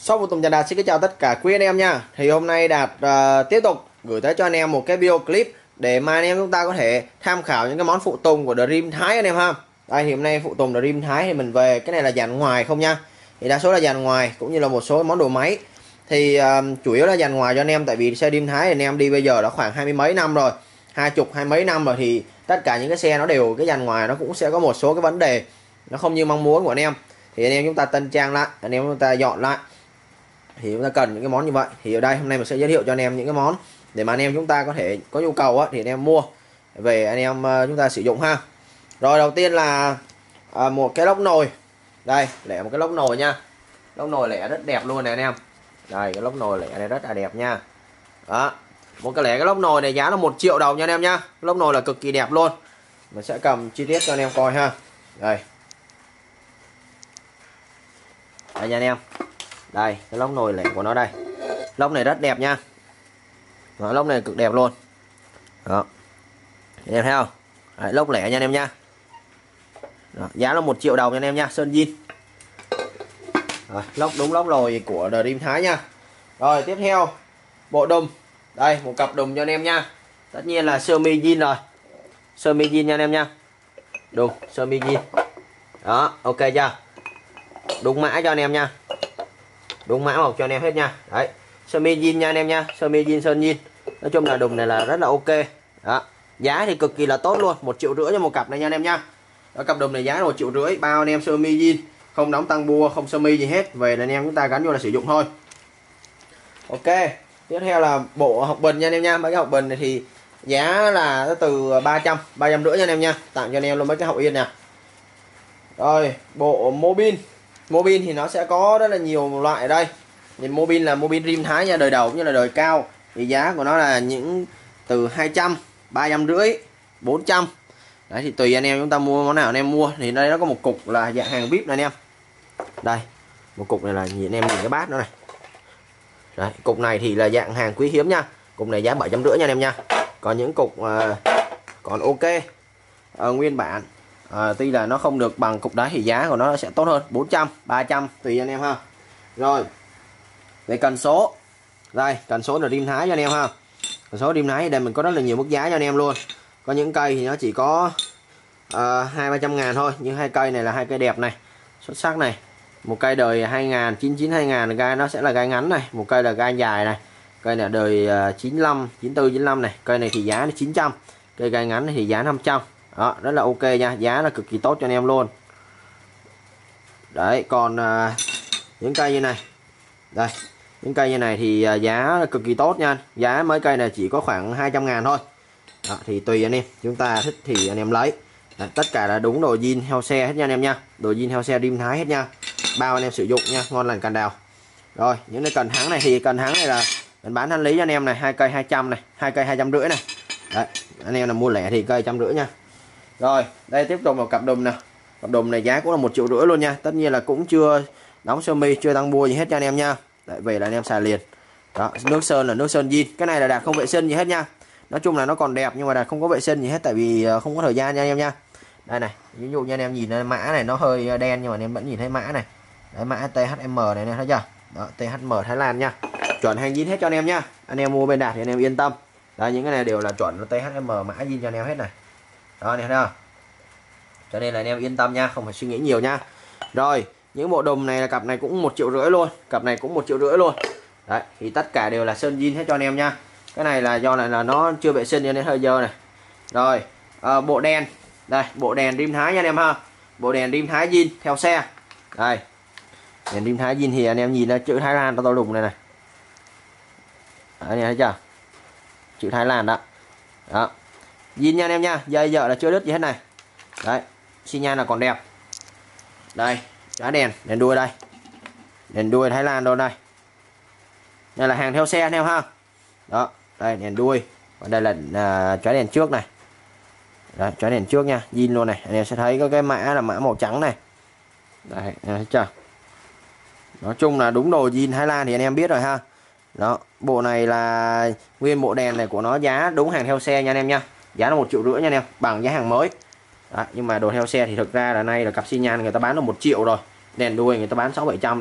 Shop của Tùng Trà Đạt xin kính chào tất cả quý anh em nha. Thì hôm nay Đạt tiếp tục gửi tới cho anh em một cái video clip để mà anh em chúng ta có thể tham khảo những cái món phụ tùng của Dream Thái anh em ha. Đây thì hôm nay phụ tùng Dream Thái thì mình về cái này là dàn ngoài không nha. Thì đa số là dàn ngoài cũng như là một số món đồ máy. Thì chủ yếu là dàn ngoài cho anh em, tại vì xe Dream Thái thì anh em đi bây giờ đã khoảng 20 mấy năm rồi, 20 mấy năm rồi, thì tất cả những cái xe nó đều cái dàn ngoài nó cũng sẽ có một số cái vấn đề nó không như mong muốn của anh em. Thì anh em chúng ta tân trang lại, anh em chúng ta dọn lại thì chúng ta cần những cái món như vậy. Thì ở đây hôm nay mình sẽ giới thiệu cho anh em những cái món để mà anh em chúng ta có thể có nhu cầu á, thì anh em mua về anh em chúng ta sử dụng ha. Rồi đầu tiên là một cái lốc nồi. Đây lẻ một cái lốc nồi nha. Lốc nồi lẻ rất đẹp luôn này anh em. Đây cái lốc nồi lẻ này rất là đẹp nha. Đó, một cái lẻ cái lốc nồi này giá là 1 triệu đồng nha anh em nhá. Lốc nồi là cực kỳ đẹp luôn. Mình sẽ cầm chi tiết cho anh em coi ha. Đây đây nha anh em. Đây cái lốc nồi lẻ của nó đây. Lốc này rất đẹp nha. Đó, lốc này cực đẹp luôn. Đó, anh em thấy không? Đấy, lốc lẻ nha anh em nha. Đó, giá là 1 triệu đồng nha anh em nha, sơn zin. Lốc đúng lốc nồi của Dream Thái nha. Rồi tiếp theo bộ đùm. Đây một cặp đùm cho anh em nha. Tất nhiên là sơ mi zin rồi. Sơ mi zin nha anh em nha. Đùm sơ mi zin. Đó, ok chưa? Đúng mã cho anh em nha. Đúng mã một cho anh em hết nha. Đấy, sơ mi zin nha anh em nha, sơ mi zin sơn zin. Nói chung là đùm này là rất là ok. Đó, giá thì cực kỳ là tốt luôn, 1,5 triệu cho một cặp này nha anh em nha. Đó, cặp đùm này giá là 1,5 triệu, bao anh em sơ mi zin, không đóng tăng bua, không sơ mi gì hết, về là anh em chúng ta gắn vô là sử dụng thôi. Ok, tiếp theo là bộ học bình nha anh em nha. Mấy cái học bình này thì giá là từ 300, 350 nha anh em nha. Tặng cho anh em luôn mấy cái hậu yên nè. Rồi bộ mobile. Mobile thì nó sẽ có rất là nhiều loại ở đây. Thì mobile là mobile Dream Thái nha, đời đầu cũng như là đời cao. Thì giá của nó là những từ 200, 350, 400. Đấy thì tùy anh em chúng ta mua món nào anh em mua. Thì đây nó có một cục là dạng hàng VIP này anh em. Đây, một cục này là nhìn anh em nhìn cái bát nữa này. Đấy, cục này thì là dạng hàng quý hiếm nha. Cục này giá 750 nha anh em nha. Còn những cục còn ok nguyên bản, tuy là nó không được bằng cục đá thì giá của nó sẽ tốt hơn, 400, 300 tùy anh em ha. Rồi về cần số. Đây cần số là Dream Thái cho anh em ha. Cần số Dream Thái đây mình có rất là nhiều mức giá cho anh em luôn. Có những cây thì nó chỉ có 200-300 ngàn thôi, nhưng hai cây này là hai cây đẹp này, xuất sắc này. Một cây đời 2000, 99, 2000 gai nó sẽ là gai ngắn này, một cây là gai dài này. Cây này đời 95, 94, 95 này. Cây này thì giá là 900. Cây gai ngắn thì giá 500. Đó, rất là ok nha, giá là cực kỳ tốt cho anh em luôn. Đấy, còn những cây như này. Đây, những cây như này thì giá là cực kỳ tốt nha. Giá mấy cây này chỉ có khoảng 200 ngàn thôi. Đó, thì tùy anh em, chúng ta thích thì anh em lấy. Đấy, tất cả là đúng đồ zin heo xe hết nha anh em nha. Đồ zin heo xe Dream Thái hết nha. Bao anh em sử dụng nha, ngon lành cành đào. Rồi, những cái cần thắng này thì cần thắng này là mình bán thanh lý cho anh em này, 2 cây 200 này, 2 cây 250 này. Đấy, anh em là mua lẻ thì cây 150 nha. Rồi, đây tiếp tục một cặp đùm nè. Cặp đùm này giá cũng là 1,5 triệu luôn nha. Tất nhiên là cũng chưa đóng sơ mi, chưa tăng bua gì hết cho anh em nha. Đấy, về là anh em xài liền. Đó, nước sơn là nước sơn zin. Cái này là Đạt không vệ sinh gì hết nha. Nói chung là nó còn đẹp nhưng mà Đạt không có vệ sinh gì hết, tại vì không có thời gian nha anh em nha. Đây này, ví dụ như anh em nhìn mã này nó hơi đen nhưng mà anh em vẫn nhìn thấy mã này. Đấy, mã THM này nè, thấy chưa? Đó, THM Thái Lan nha. Chuẩn hàng zin hết cho anh em nha. Anh em mua bên Đạt thì anh em yên tâm. Đấy, những cái này đều là chuẩn THM mã zin cho anh em hết này. Đó anh em thấy không? Cho nên là anh em yên tâm nha, không phải suy nghĩ nhiều nha. Rồi, những bộ đùm này là cặp này cũng 1,5 triệu luôn, cặp này cũng 1,5 triệu luôn. Đấy, thì tất cả đều là sơn zin hết cho anh em nha. Cái này là do là nó chưa vệ sinh nên hơi dơ này. Rồi, bộ đèn. Đây, bộ đèn Dream Thái nha anh em ha. Bộ đèn Dream Thái zin theo xe. Đây. Đèn Dream Thái zin thì anh em nhìn ra chữ Thái Lan to đùng này này. Đấy, anh em thấy chưa? Chữ Thái Lan đó. Đó. Zin nha anh em nha, dây giờ là chưa đứt gì hết này. Đấy, xi nhan là còn đẹp. Đây, chói đèn, đèn đuôi đây. Đèn đuôi Thái Lan đâu đây. Đây là hàng theo xe anh em ha. Đó, đây đèn đuôi. Còn đây là chói đèn trước này. Đấy, chói đèn trước nha, zin luôn này. Anh em sẽ thấy có cái mã là mã màu trắng này. Đây, anh em thấy chưa? Nói chung là đúng đồ zin Thái Lan thì anh em biết rồi ha. Đó, bộ này là nguyên bộ đèn này của nó giá đúng hàng theo xe nha anh em nha. Giá là 1,5 triệu nha anh em, bằng giá hàng mới. Đó, nhưng mà đồ theo xe thì thực ra là nay là cặp xi nhan người ta bán là 1 triệu rồi. Đèn đuôi người ta bán 600-700 nữa.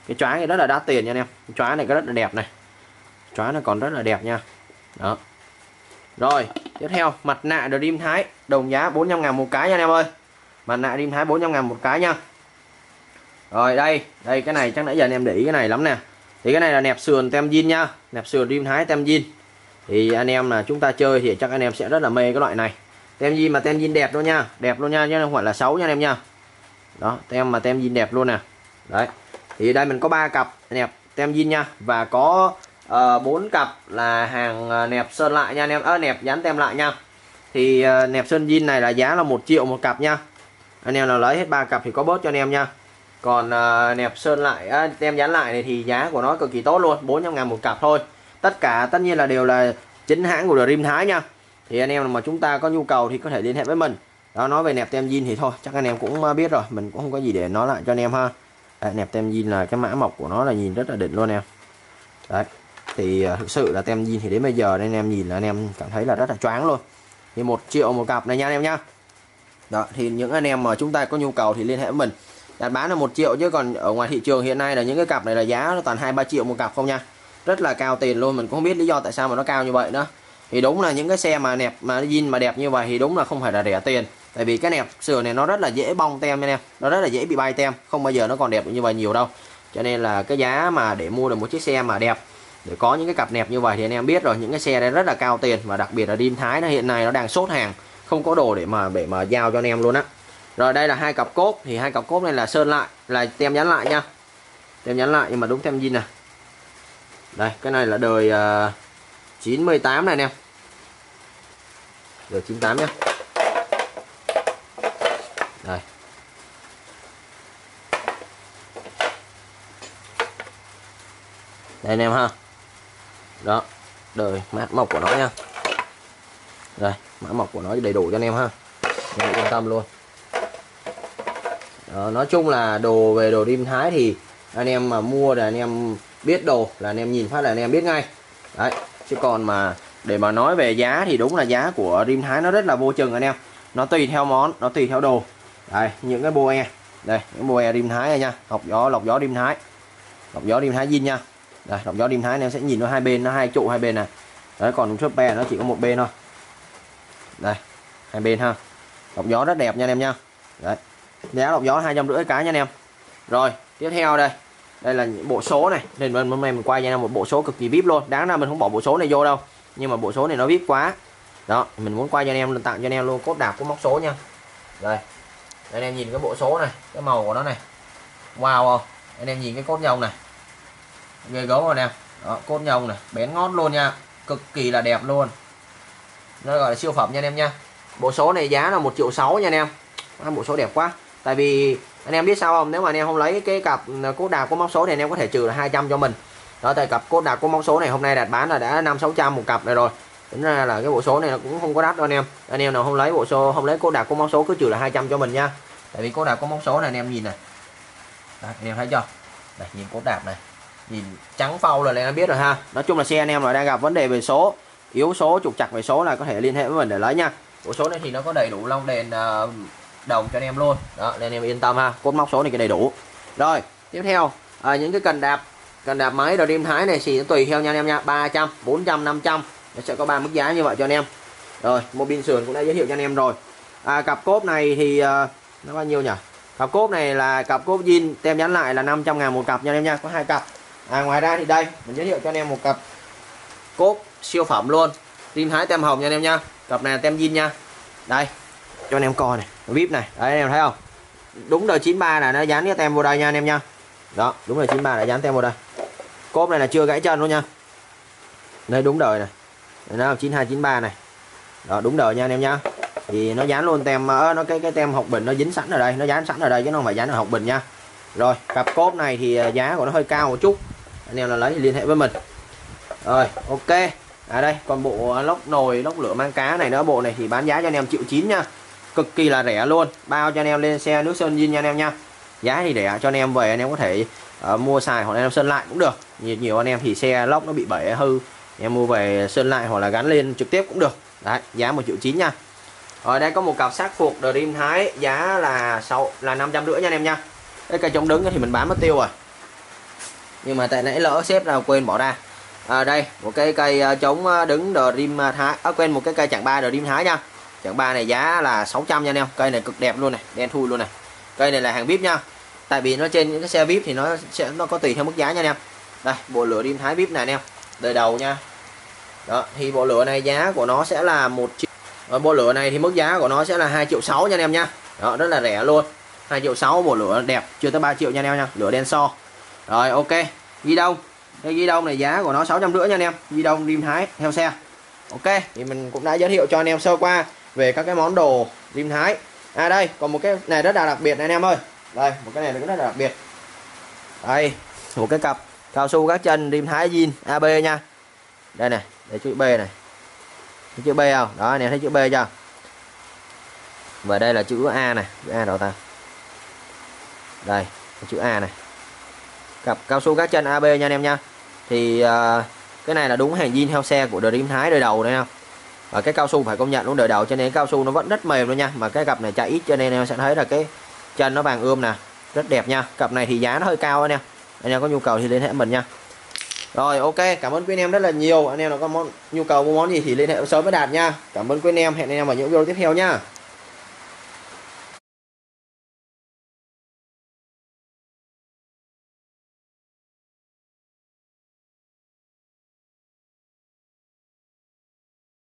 Cái chóa này rất là đắt tiền nha anh em. Cái chóa này có rất là đẹp này. Chóa nó còn rất là đẹp nha. Đó. Rồi, tiếp theo mặt nạ Dream Thái đồng giá 400.000 một cái nha anh em ơi. Mặt nạ Dream Thái 400.000 một cái nha. Rồi đây cái này chắc nãy giờ anh em để ý cái này lắm nè. Thì cái này là nẹp sườn tem zin nha, nẹp sườn Dream Thái tem zin. Thì anh em là chúng ta chơi thì chắc anh em sẽ rất là mê cái loại này. Tem zin mà tem zin đẹp luôn nha, đẹp luôn nha chứ không phải là xấu nha anh em nha. Đó, tem mà tem zin đẹp luôn nè. Đấy. Thì đây mình có 3 cặp nẹp tem zin nha, và có 4 cặp là hàng nẹp sơn lại nha anh em, nẹp dán tem lại nha. Thì nẹp sơn zin này là giá là 1 triệu một cặp nha. Anh em nào lấy hết 3 cặp thì có bớt cho anh em nha. Còn nẹp sơn lại tem dán lại này thì giá của nó cực kỳ tốt luôn, 400.000 một cặp thôi. Tất nhiên là đều là chính hãng của Dream Thái nha. Thì anh em mà chúng ta có nhu cầu thì có thể liên hệ với mình. Đó, nói về nẹp tem zin thì thôi chắc anh em cũng biết rồi, mình cũng không có gì để nói lại cho anh em ha. Đấy, nẹp tem zin là cái mã mộc của nó là nhìn rất là đỉnh luôn em. Đấy. Thì thực sự là tem zin thì đến bây giờ anh em nhìn là anh em cảm thấy là rất là choáng luôn. Thì 1 triệu một cặp này nha anh em nhá. Đó, thì những anh em mà chúng ta có nhu cầu thì liên hệ với mình. Đặt bán là 1 triệu, chứ còn ở ngoài thị trường hiện nay là những cái cặp này là giá nó toàn 2-3 triệu một cặp không nha. Rất là cao tiền luôn, mình cũng không biết lý do tại sao mà nó cao như vậy nữa. Thì đúng là những cái xe mà nẹp mà zin mà đẹp như vậy thì đúng là không phải là rẻ tiền. Tại vì cái nẹp sườn này nó rất là dễ bong tem anh em, nó rất là dễ bị bay tem, không bao giờ nó còn đẹp như vậy nhiều đâu. Cho nên là cái giá mà để mua được một chiếc xe mà đẹp, để có những cái cặp nẹp như vậy thì anh em biết rồi, những cái xe đấy rất là cao tiền, và đặc biệt là Dream Thái nó hiện nay nó đang sốt hàng, không có đồ để mà giao cho anh em luôn á. Rồi đây là 2 cặp cốp, thì 2 cặp cốp này là sơn lại, là tem dán lại nha. Tem dán lại nhưng mà đúng tem zin này. Đây, cái này là đời 98 này anh em. Đời 98 nhé. Đây. Đây anh em ha. Đó, đời mã mộc của nó nha. Đây, mã mộc của nó đầy đủ cho anh em ha. Anh em yên tâm luôn. Đó, nói chung là đồ về đồ Dream Thái thì anh em mà mua là anh em biết đồ là anh em nhìn phát là anh em biết ngay. Đấy, chứ còn mà để mà nói về giá thì đúng là giá của Dream Thái nó rất là vô chừng anh em. Nó tùy theo món, nó tùy theo đồ. Đây, những cái boe. Đây, những boe Dream Thái này nha, lọc gió Dream Thái. Lọc gió Dream Thái zin nha. Đây, lọc gió Dream Thái anh em sẽ nhìn nó hai bên, nó 2 trụ hai bên này. Đấy, còn chốt be nó chỉ có một bên thôi. Đây, hai bên ha. Lọc gió rất đẹp nha anh em nha. Đấy. Giá lọc gió 250 cái nha anh em. Rồi, tiếp theo đây. Đây là những bộ số này. Nên hôm nay mình quay cho anh em một bộ số cực kỳ VIP luôn. Đáng ra mình không bỏ bộ số này vô đâu, nhưng mà bộ số này nó VIP quá. Đó, mình muốn quay cho anh em, tặng cho anh em luôn cốt đạp của móc số nha. Đây. Đây anh em nhìn cái bộ số này, cái màu của nó này. Wow không? Anh em nhìn cái cốt nhông này. Ghê gớm rồi nè. Đó, cốt nhông này, bén ngót luôn nha. Cực kỳ là đẹp luôn. Nó gọi là siêu phẩm nha anh em nha. Bộ số này giá là 1,6 triệu nha anh em. Bộ số đẹp quá. Tại vì anh em biết sao không, nếu mà anh em không lấy cái cặp cốt đạp của móc số thì anh em có thể trừ là 200 cho mình. Đó, tại cặp cốt đạp của móc số này hôm nay đặt bán là đã 500-600 một cặp này rồi. Tính ra là cái bộ số này nó cũng không có đắt đâu anh em. Anh em nào không lấy bộ số, không lấy cốt đạp của móc số cứ trừ là 200 cho mình nha. Tại vì cốt đạp của móc số này anh em nhìn này. Đấy, anh em thấy chưa? Đây, nhìn cốt đạp này. Nhìn trắng phau là anh em biết rồi ha. Nói chung là xe anh em là đang gặp vấn đề về số, yếu số, trục trặc về số là có thể liên hệ với mình để lấy nha. Bộ số này thì nó có đầy đủ lông đèn đồng cho anh em luôn. Đó, nên anh em yên tâm ha. Cốt móc số này cái đầy đủ. Rồi, tiếp theo những cái cần đạp máy Dream Thái này thì tùy theo nha anh em nha, 300, 400, 500. Nó sẽ có 3 mức giá như vậy cho anh em. Rồi, một pin sườn cũng đã giới thiệu cho anh em rồi. Cặp cốp này thì nó bao nhiêu nhỉ? Cặp cốp này là cặp cốp zin tem dán lại là 500.000 một cặp nha anh em nha, có 2 cặp. Ngoài ra thì đây mình giới thiệu cho anh em một cặp cốp siêu phẩm luôn, Dream Thái tem hồng nha anh em nha. Cặp này tem zin nha. Đây, cho anh em coi này, VIP này. Đấy anh em thấy không? Đúng đời 93 là nó dán cái tem vô đây nha anh em nha. Đó, đúng đời 93 là dán tem vô đây. Cốp này là chưa gãy chân luôn nha. Đây đúng đời này. Đây nó 92 93 này. Đó, đúng đời nha anh em nha. Thì nó dán luôn tem nó cái tem học bình nó dính sẵn ở đây, nó dán sẵn ở đây chứ nó không phải dán ở học bình nha. Rồi, cặp cốp này thì giá của nó hơi cao một chút. Anh em là lấy thì liên hệ với mình. Rồi, ok. Đây, còn bộ lốc nồi, lốc lửa mang cá này nữa, bộ này thì bán giá cho anh em 1,9 triệu nha. Cực kỳ là rẻ luôn, bao cho anh em lên xe nước sơn zin nha anh em nha. Giá thì rẻ cho anh em về, anh em có thể mua xài hoặc anh em sơn lại cũng được. Nhiều anh em thì xe lốc nó bị bể hư, em mua về sơn lại hoặc là gắn lên trực tiếp cũng được. Đấy, giá 1,9 triệu nha. Rồi đây có một cặp sát phục Dream Thái, giá là 550 nha anh em nha. Cái cây chống đứng thì mình bán mất tiêu rồi. nhưng mà tại nãy lỡ xếp nào quên bỏ ra. Đây một cái cây chống đứng Dream Thái, quên, một cái cây chặng 3 Dream Thái nha. Chặng 3 này giá là 600 nha anh em. Cây này cực đẹp luôn này, đen thui luôn này. Cây này là hàng VIP nha. Tại vì nó trên những cái xe VIP thì nó có tùy theo mức giá nha anh em. Đây bộ lửa Dream Thái VIP này anh em, đời đầu nha. Đó thì bộ lửa này giá của nó sẽ là 1 triệu. Bộ lửa này thì mức giá của nó sẽ là 2,6 triệu nha anh em nha. Đó, rất là rẻ luôn. 2,6 triệu, bộ lửa đẹp, chưa tới 3 triệu nha anh em nha. Lửa đen so. Rồi ok. Ghi đông. Cái ghi đông này giá của nó 650 nha anh em. Ghi đông Dream Thái theo xe. Ok, thì mình cũng đã giới thiệu cho anh em sơ qua về các cái món đồ Dream Thái. Đây, còn một cái này rất là đặc biệt này anh em ơi. Đây, một cái này cũng rất là đặc biệt. Đây, một cái cặp cao su các chân Dream Thái zin AB nha. Đây này, để chữ B này. Thấy chữ B không? Đó anh em thấy chữ B chưa? Và đây là chữ A này, chữ A đâu ta? Đây, chữ A này. Cặp cao su các chân AB nha anh em nha. Thì cái này là đúng hàng zin theo xe của Dream Thái đời đầu đấy không? Và cái cao su phải công nhận luôn, đời đầu cho nên cao su nó vẫn rất mềm luôn nha. Mà cái cặp này chạy ít cho nên em sẽ thấy là cái chân nó vàng ươm nè, rất đẹp nha. Cặp này thì giá nó hơi cao anh em. Anh em có nhu cầu thì liên hệ mình nha. Rồi ok, cảm ơn quý anh em rất là nhiều. Anh em có nhu cầu mua món gì thì liên hệ sớm với Đạt nha. Cảm ơn quý anh em, hẹn anh em ở những video tiếp theo nha.